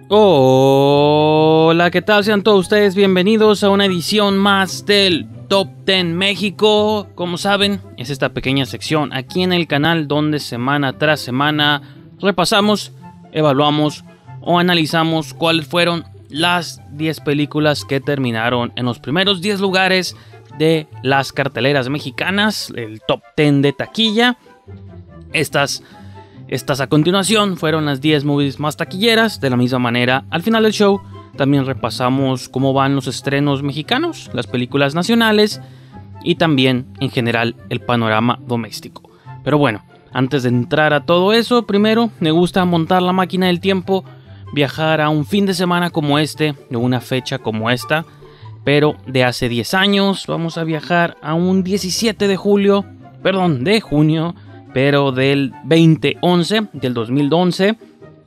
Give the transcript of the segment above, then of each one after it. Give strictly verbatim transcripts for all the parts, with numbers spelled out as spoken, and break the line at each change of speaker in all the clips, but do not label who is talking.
Hola, ¿qué tal? Sean todos ustedes bienvenidos a una edición más del Top diez México. Como saben, es esta pequeña sección aquí en el canal donde semana tras semana repasamos, evaluamos o analizamos cuáles fueron las diez películas que terminaron en los primeros diez lugares de las carteleras mexicanas, el Top diez de taquilla. Estas Estas a continuación fueron las diez movies más taquilleras. De la misma manera, al final del show también repasamos cómo van los estrenos mexicanos, las películas nacionales y también en general el panorama doméstico. Pero bueno, antes de entrar a todo eso, primero me gusta montar la máquina del tiempo, viajar a un fin de semana como este, o una fecha como esta, pero de hace diez años. Vamos a viajar a un diecisiete de julio, perdón, de junio, pero del veinte once, del dos mil once.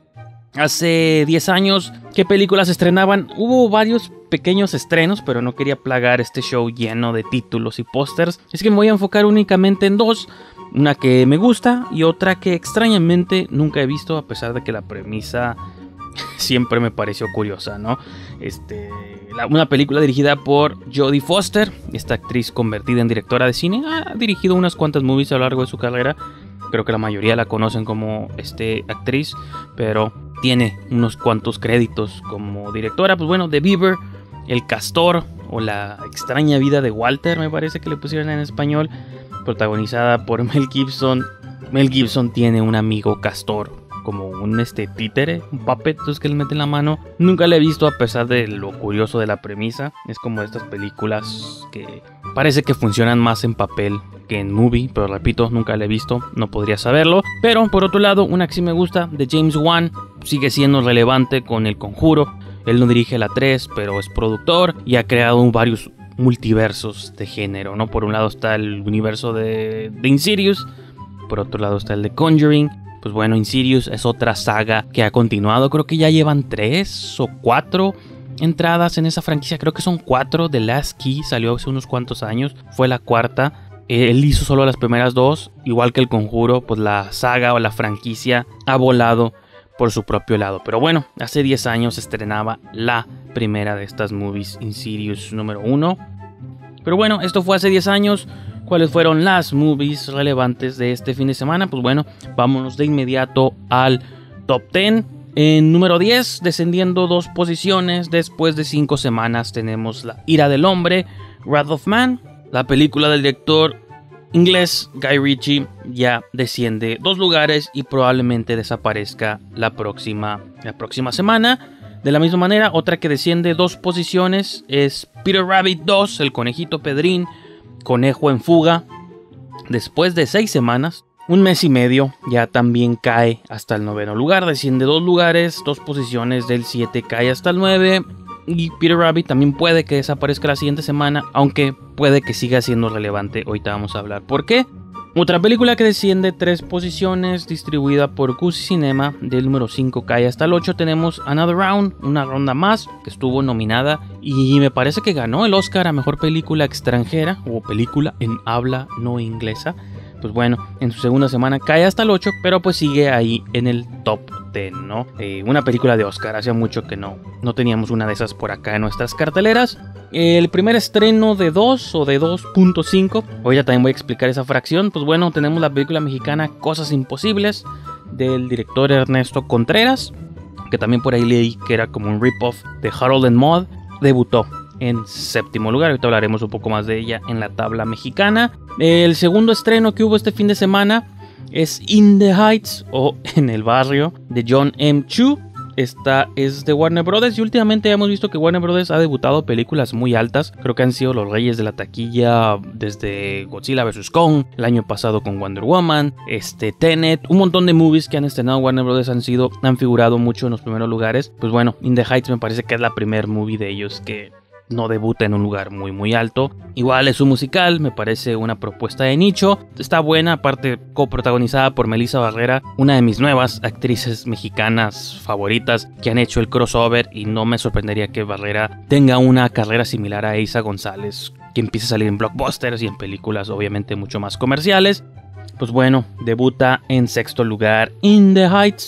Hace diez años, ¿qué películas se estrenaban? Hubo varios pequeños estrenos, pero no quería plagar este show lleno de títulos y pósters. Es que me voy a enfocar únicamente en dos. Una que me gusta y otra que extrañamente nunca he visto, a pesar de que la premisa siempre me pareció curiosa, ¿no? Este... Una película dirigida por Jodie Foster, esta actriz convertida en directora de cine. Ha dirigido unas cuantas movies a lo largo de su carrera. Creo que la mayoría la conocen como este, actriz, pero tiene unos cuantos créditos como directora. Pues bueno, The Beaver, El Castor o La extraña vida de Walter, me parece que le pusieron en español, protagonizada por Mel Gibson. Mel Gibson tiene un amigo castor, como un este títere, un puppet, entonces que le meten la mano. Nunca la he visto, a pesar de lo curioso de la premisa. Es como estas películas que parece que funcionan más en papel que en movie, pero repito, nunca la he visto, no podría saberlo. Pero por otro lado, una que sí me gusta, de James Wan, sigue siendo relevante con El Conjuro. Él no dirige la tres, pero es productor y ha creado varios multiversos de género, ¿no? Por un lado está el universo de, de Insidious, por otro lado está el de Conjuring. Pues bueno, Insidious es otra saga que ha continuado. Creo que ya llevan tres o cuatro entradas en esa franquicia. Creo que son cuatro. The Last Key salió hace unos cuantos años. Fue la cuarta. Él hizo solo las primeras dos. Igual que El Conjuro, pues la saga o la franquicia ha volado por su propio lado. Pero bueno, hace diez años se estrenaba la primera de estas movies, Insidious número uno. Pero bueno, esto fue hace diez años. ¿Cuáles fueron las movies relevantes de este fin de semana? Pues bueno, vámonos de inmediato al top diez. En número diez, descendiendo dos posiciones después de cinco semanas, tenemos La Ira del Hombre, Wrath of Man. La película del director inglés Guy Ritchie ya desciende dos lugares y probablemente desaparezca la próxima, la próxima semana. De la misma manera, otra que desciende dos posiciones es Peter Rabbit dos, El Conejito Pedrín, Conejo en Fuga. Después de seis semanas, un mes y medio, ya también cae hasta el noveno lugar. Desciende dos lugares, dos posiciones, del siete cae hasta el nueve. Y Peter Rabbit también puede que desaparezca la siguiente semana, aunque puede que siga siendo relevante. Ahorita vamos a hablar por qué. Otra película que desciende tres posiciones, distribuida por Cusi Cinema, del número cinco cae hasta el ocho. Tenemos Another Round, una ronda más, que estuvo nominada y me parece que ganó el Oscar a Mejor Película Extranjera o Película en Habla No Inglesa. Pues bueno, en su segunda semana cae hasta el ocho, pero pues sigue ahí en el top diez, ¿no? Eh, una película de Oscar, hacía mucho que no, no teníamos una de esas por acá en nuestras carteleras. El primer estreno de dos o de dos punto cinco, hoy ya también voy a explicar esa fracción. Pues bueno, tenemos la película mexicana Cosas Imposibles, del director Ernesto Contreras, que también por ahí leí que era como un rip-off de Harold and Maude. Debutó en séptimo lugar, ahorita hablaremos un poco más de ella en la tabla mexicana. El segundo estreno que hubo este fin de semana es In the Heights, o En el Barrio, de John M. Chu. Esta es de Warner Brothers y últimamente hemos visto que Warner Brothers ha debutado películas muy altas. Creo que han sido los reyes de la taquilla desde Godzilla versus. Kong, el año pasado con Wonder Woman, este, Tenet. Un montón de movies que han estrenado Warner Brothers han sido, han figurado mucho en los primeros lugares. Pues bueno, In the Heights me parece que es la primer movie de ellos que no debuta en un lugar muy muy alto. Igual es un musical, me parece una propuesta de nicho. Está buena, aparte coprotagonizada por Melissa Barrera, una de mis nuevas actrices mexicanas favoritas que han hecho el crossover, y no me sorprendería que Barrera tenga una carrera similar a Eiza González, que empiece a salir en blockbusters y en películas obviamente mucho más comerciales. Pues bueno, debuta en sexto lugar In the Heights.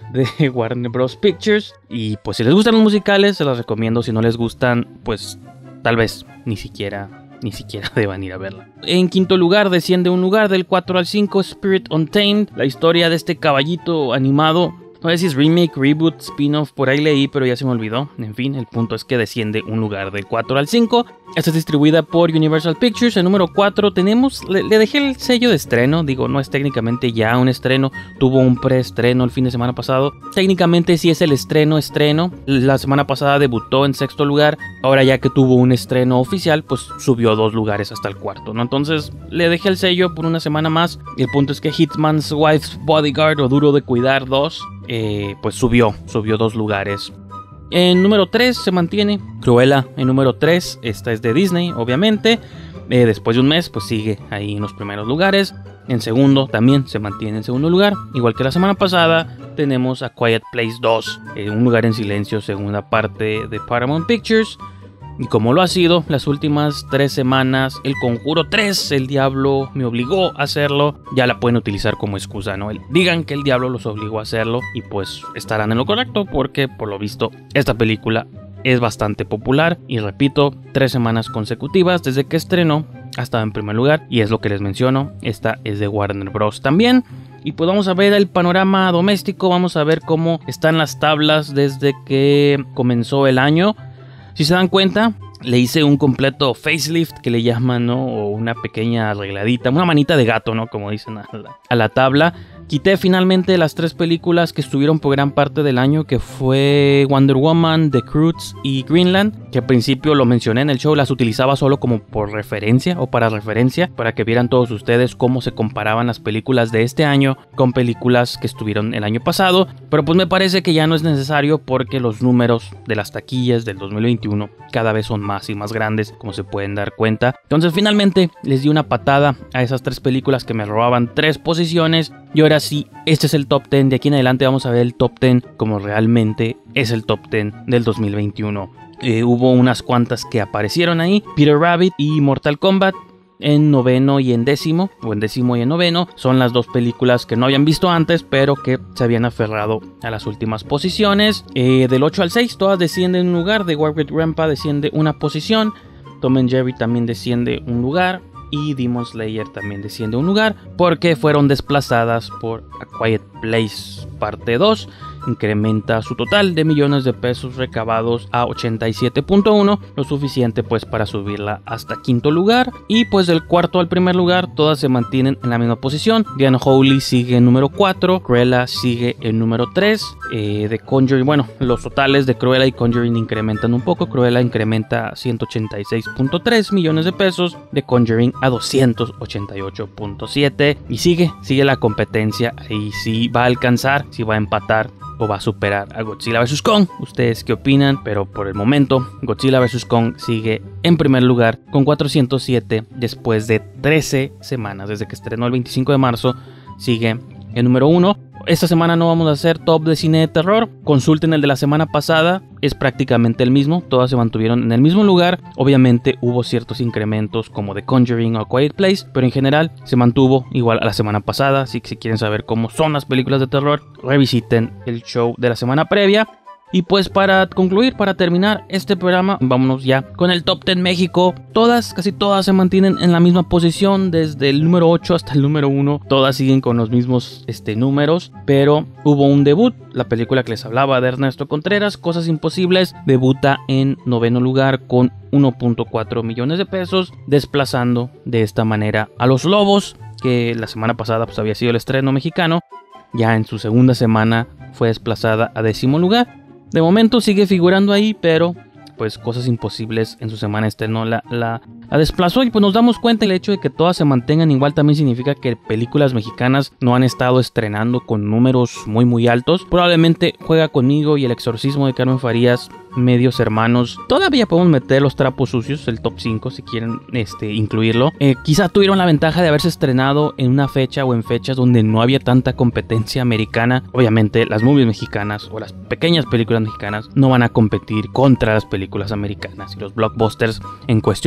de Warner Bros. Pictures. Y pues si les gustan los musicales, se los recomiendo. Si no les gustan, pues tal vez ni siquiera, ni siquiera deban ir a verla. En quinto lugar desciende un lugar del cuatro al cinco, Spirit Untamed, la historia de este caballito animado. No sé si es remake, reboot, spin-off, por ahí leí, pero ya se me olvidó. En fin, el punto es que desciende un lugar del cuatro al cinco. Esta es distribuida por Universal Pictures. En número cuatro tenemos, le, le dejé el sello de estreno. Digo, no es técnicamente ya un estreno. Tuvo un preestreno el fin de semana pasado. Técnicamente sí es el estreno, estreno. La semana pasada debutó en sexto lugar. Ahora ya que tuvo un estreno oficial, pues subió dos lugares hasta el cuarto, ¿no? Entonces le dejé el sello por una semana más. El punto es que Hitman's Wife's Bodyguard o Duro de Cuidar dos... Eh, pues subió, subió dos lugares. En número tres se mantiene Cruella en número tres, esta es de Disney obviamente. Eh, después de un mes pues sigue ahí en los primeros lugares. En segundo también se mantiene en segundo lugar. Igual que la semana pasada tenemos A Quiet Place dos, eh, Un lugar en silencio, segunda parte de Paramount Pictures. Y como lo ha sido las últimas tres semanas, El Conjuro tres, el diablo me obligó a hacerlo, ya la pueden utilizar como excusa, ¿no? Digan que el diablo los obligó a hacerlo y pues estarán en lo correcto, porque por lo visto esta película es bastante popular. Y repito, tres semanas consecutivas desde que estrenó ha estado en primer lugar, y es lo que les menciono, esta es de Warner Bros. También. Y pues vamos a ver el panorama doméstico, vamos a ver cómo están las tablas desde que comenzó el año. Si se dan cuenta, le hice un completo facelift que le llaman, ¿no? O una pequeña arregladita, una manita de gato, ¿no? Como dicen a la, a la tabla. Quité finalmente las tres películas que estuvieron por gran parte del año, que fue Wonder Woman, The Croods y Greenland, que al principio lo mencioné en el show, las utilizaba solo como por referencia o para referencia, para que vieran todos ustedes cómo se comparaban las películas de este año con películas que estuvieron el año pasado, pero pues me parece que ya no es necesario porque los números de las taquillas del dos mil veintiuno cada vez son más y más grandes, como se pueden dar cuenta. Entonces finalmente les di una patada a esas tres películas que me robaban tres posiciones. Y ahora sí, este es el top diez. De aquí en adelante vamos a ver el top diez como realmente es el top diez del dos mil veintiuno. Eh, hubo unas cuantas que aparecieron ahí. Peter Rabbit y Mortal Kombat en noveno y en décimo, o en décimo y en noveno. Son las dos películas que no habían visto antes, pero que se habían aferrado a las últimas posiciones. Eh, del ocho al seis todas descienden un lugar. The War with Grandpa desciende una posición. Tom and Jerry también desciende un lugar. Y Demon Slayer también desciende un lugar, porque fueron desplazadas por A Quiet Place parte dos. Incrementa su total de millones de pesos recabados a ochenta y siete punto uno, lo suficiente pues para subirla hasta quinto lugar. Y pues del cuarto al primer lugar todas se mantienen en la misma posición. The Unholy sigue en número cuatro, Cruella sigue en número tres. eh, The Conjuring, bueno, los totales de Cruella y Conjuring incrementan un poco. Cruella incrementa a ciento ochenta y seis punto tres millones de pesos, The Conjuring a doscientos ochenta y ocho punto siete. Y sigue, sigue la competencia. Ahí sí va a alcanzar, si va a empatar o va a superar a Godzilla versus. Kong. ¿Ustedes qué opinan? Pero por el momento Godzilla versus. Kong sigue en primer lugar con cuatrocientos siete después de trece semanas. Desde que estrenó el veinticinco de marzo sigue en número uno. Esta semana no vamos a hacer top de cine de terror. Consulten el de la semana pasada, es prácticamente el mismo. Todas se mantuvieron en el mismo lugar. Obviamente hubo ciertos incrementos como The Conjuring o A Quiet Place, pero en general se mantuvo igual a la semana pasada. Así que si quieren saber cómo son las películas de terror, revisiten el show de la semana previa. Y pues para concluir, para terminar este programa, vámonos ya con el Top diez México. Todas, casi todas se mantienen en la misma posición, desde el número ocho hasta el número uno. Todas siguen con los mismos este, números, pero hubo un debut. La película que les hablaba de Ernesto Contreras, Cosas Imposibles, debuta en noveno lugar con uno punto cuatro millones de pesos, desplazando de esta manera a Los Lobos, que la semana pasada pues, había sido el estreno mexicano. Ya en su segunda semana fue desplazada a décimo lugar. De momento sigue figurando ahí, pero pues Cosas Imposibles en su semana estreno la, la, la desplazó. Y pues nos damos cuenta, el hecho de que todas se mantengan igual también significa que películas mexicanas no han estado estrenando con números muy muy altos. Probablemente Juega Conmigo y El Exorcismo de Carmen Farías, medios hermanos, todavía podemos meter Los Trapos Sucios, el top cinco si quieren este, incluirlo. Eh, quizá tuvieron la ventaja de haberse estrenado en una fecha o en fechas donde no había tanta competencia americana. Obviamente las movies mexicanas o las pequeñas películas mexicanas no van a competir contra las películas americanas y los blockbusters en cuestión de preferencia.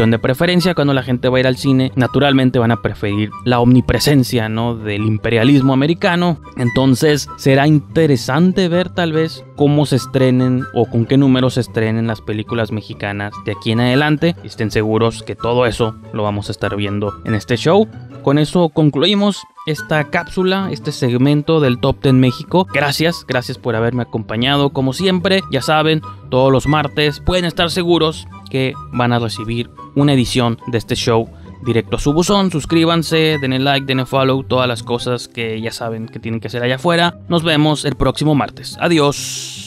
diferencia cuando la gente va a ir al cine, naturalmente van a preferir la omnipresencia, ¿no?, del imperialismo americano. Entonces será interesante ver tal vez cómo se estrenen o con qué números se estrenen las películas mexicanas de aquí en adelante. Y estén seguros que todo eso lo vamos a estar viendo en este show. Con eso concluimos esta cápsula, este segmento del Top diez México. Gracias, gracias por haberme acompañado. Como siempre, ya saben, todos los martes pueden estar seguros que van a recibir una edición de este show directo a su buzón. Suscríbanse, denle like, denle follow, todas las cosas que ya saben que tienen que hacer allá afuera. Nos vemos el próximo martes. Adiós.